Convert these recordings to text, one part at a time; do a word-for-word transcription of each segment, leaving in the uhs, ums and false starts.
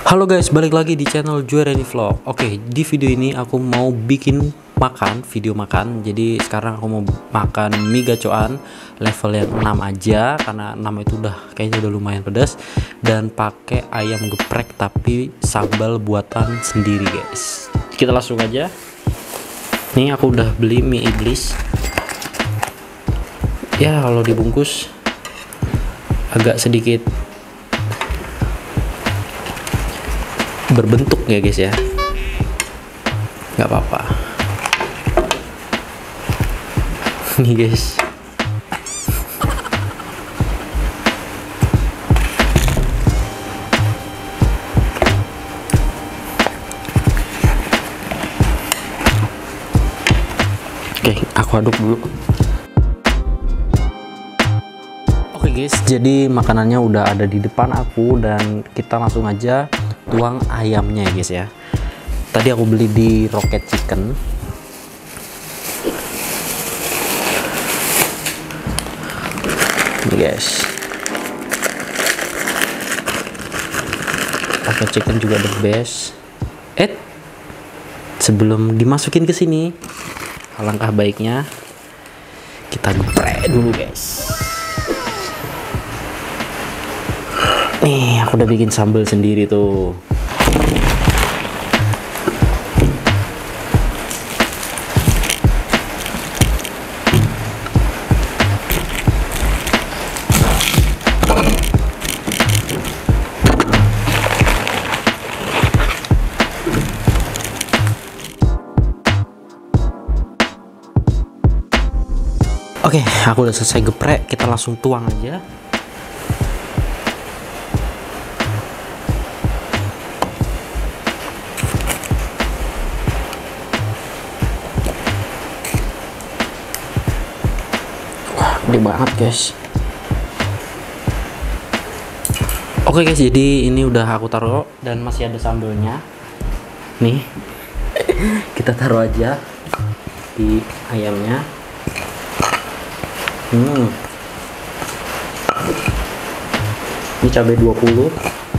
Halo guys, balik lagi di channel Juereni Vlog. Oke, di video ini aku mau bikin makan, video makan. Jadi sekarang aku mau makan mie gacoan level yang enam aja, karena enam itu udah kayaknya udah lumayan pedas, dan pakai ayam geprek tapi sambal buatan sendiri guys. Kita langsung aja. Nih aku udah beli mie iblis. Ya kalau dibungkus agak sedikit berbentuk ya guys ya, nggak apa-apa nih guys. Oke, aku aduk dulu. Oke guys, jadi makanannya udah ada di depan aku dan kita langsung aja tuang ayamnya ya guys ya. Tadi aku beli di Rocket Chicken. Ini guys, Rocket Chicken juga the best. Eh, sebelum dimasukin ke sini, alangkah baiknya kita geprek dulu guys. Nih, aku udah bikin sambal sendiri tuh. Oke, aku udah selesai geprek, kita langsung tuang aja. Gede banget guys. Oke guys, jadi ini udah aku taruh dan masih ada sambelnya nih. Kita taruh aja di ayamnya. hmm Ini cabai dua puluh.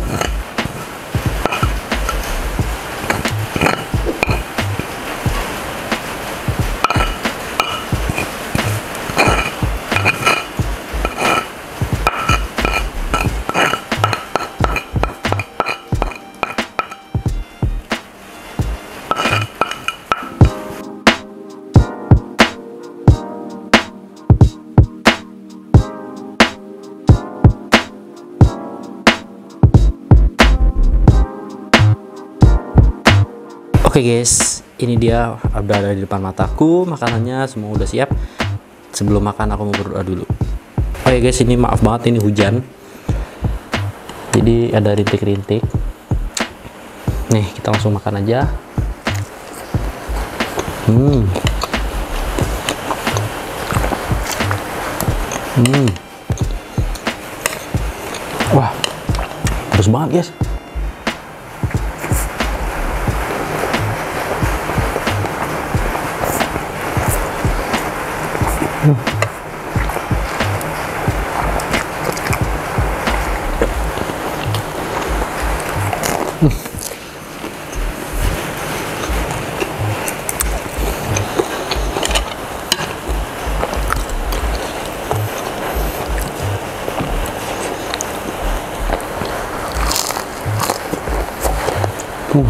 Oke guys, ini dia udah ada di depan mataku, makanannya semua udah siap. Sebelum makan aku mau berdoa dulu. Oke guys, ini maaf banget ini hujan, jadi ada rintik-rintik. Nih kita langsung makan aja. Hmm. Hmm. Wah, bagus banget guys. Hmm. Hmm. Hmm.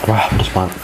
Wah, pedes banget.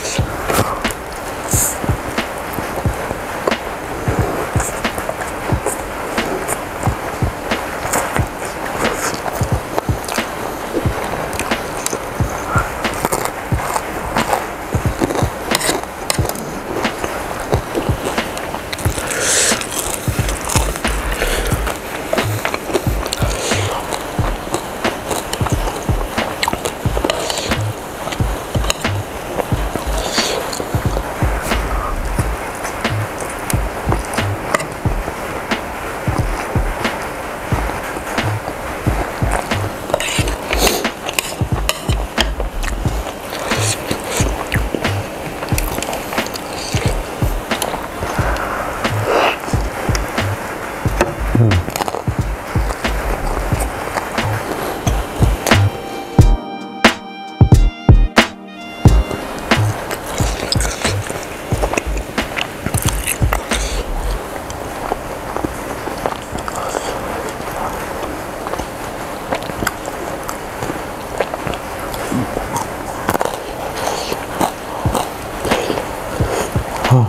Oh.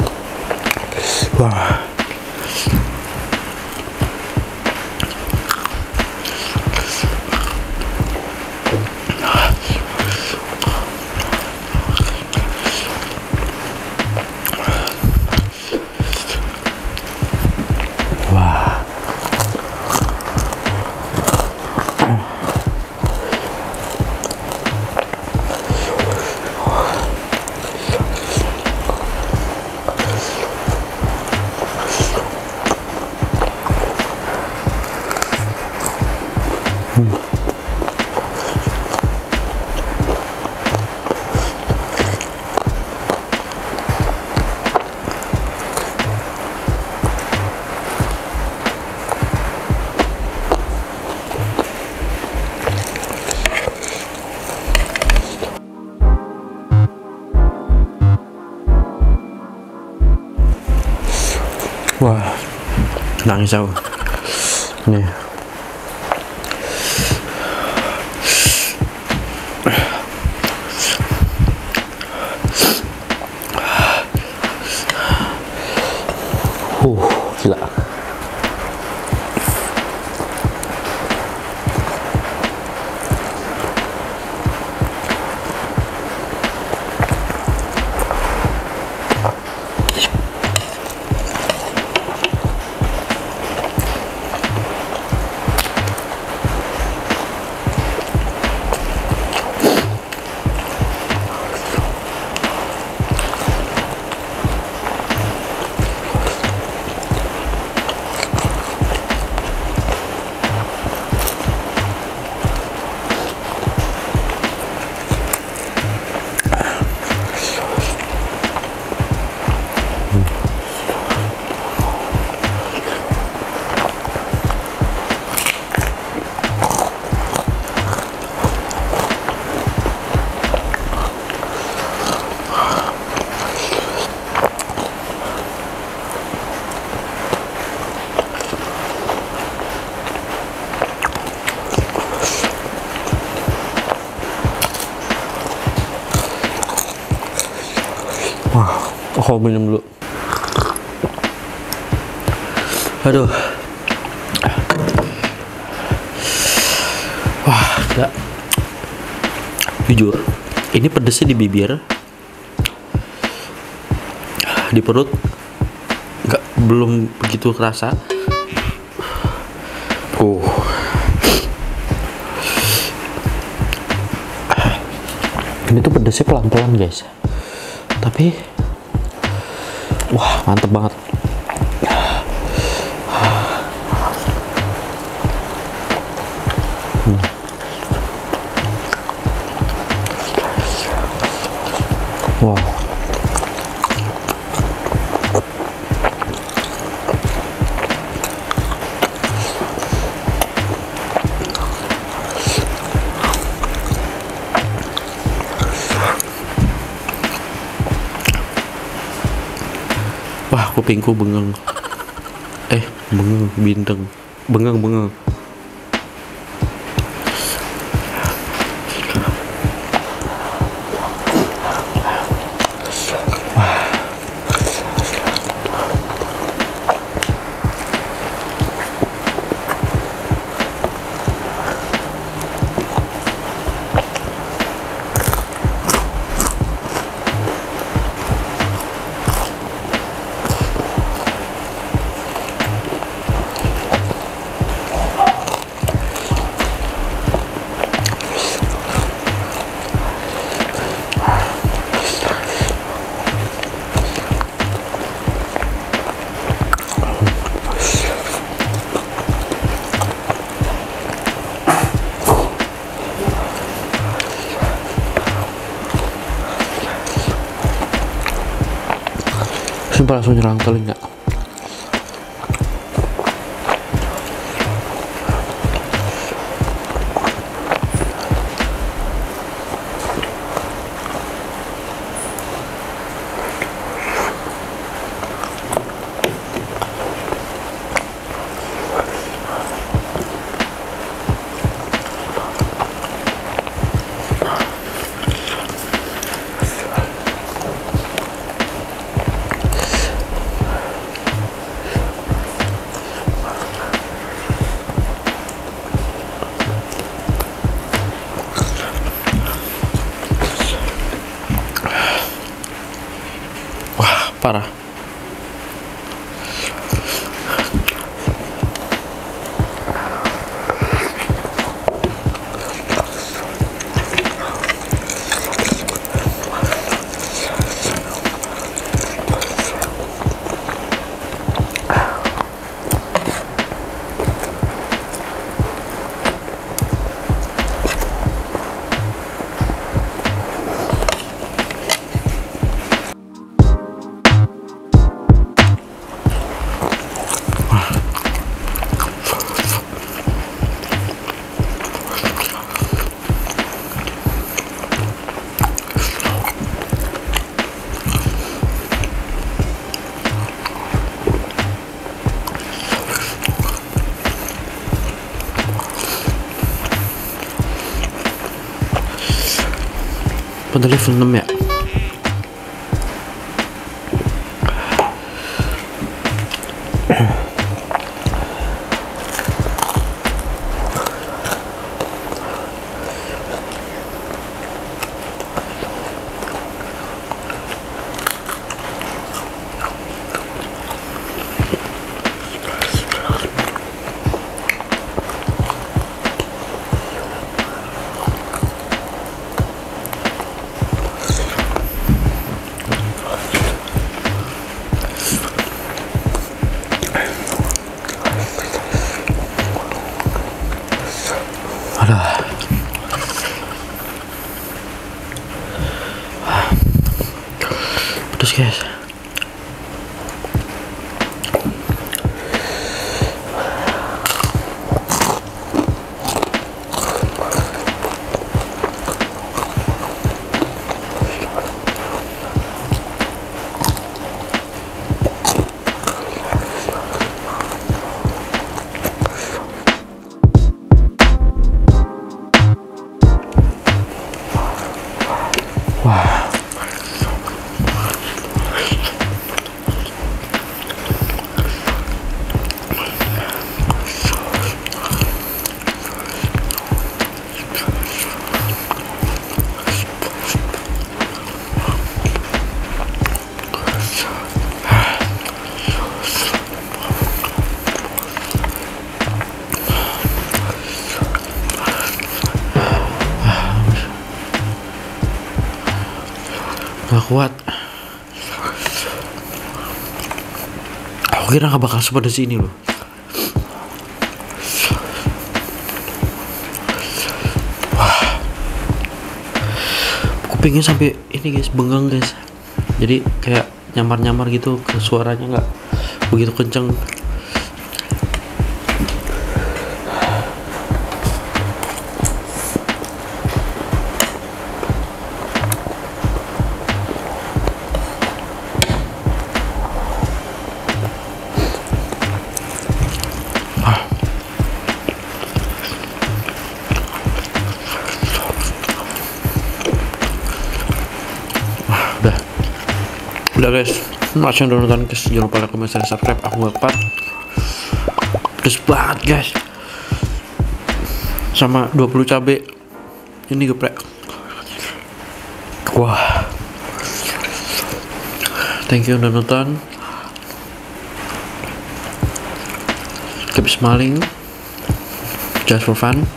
Wah. Wah. Hmm. Wah, nangis aku. Nih. Uh, gila. Wah, aku minum dulu. Aduh. Wah, enggak. Jujur, ini pedesnya di bibir, di perut, nggak belum begitu kerasa. Uh. Ini tuh pedesnya pelan-pelan guys. Tapi wah, mantep banget. Hmm. Wow. Wah, kupingku bengeng. Eh, bengeng, bintang. Bengeng, bengeng. sumpah langsung nyerang telinga. Parah. Pada level enam ya. Aduh. Pedes guys. Wah. Gak kuat. Aku kira gak bakal sepedes ini loh. Wah. Aku pengen sampai ini guys, bengong guys. Jadi kayak nyamar-nyamar gitu, ke suaranya gak begitu kenceng. Udah guys, makasih udah nonton guys. Jangan lupa like, comment, share, subscribe. Aku gak kuat, pedes banget guys, sama dua puluh cabai ini geprek. Wah, thank you udah nonton. Keep smiling, just for fun.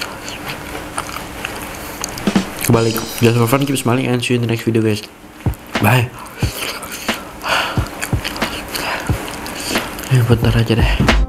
Kebalik, just for fun, keep smiling, and see you in the next video guys. Bye. Ini bentar aja deh.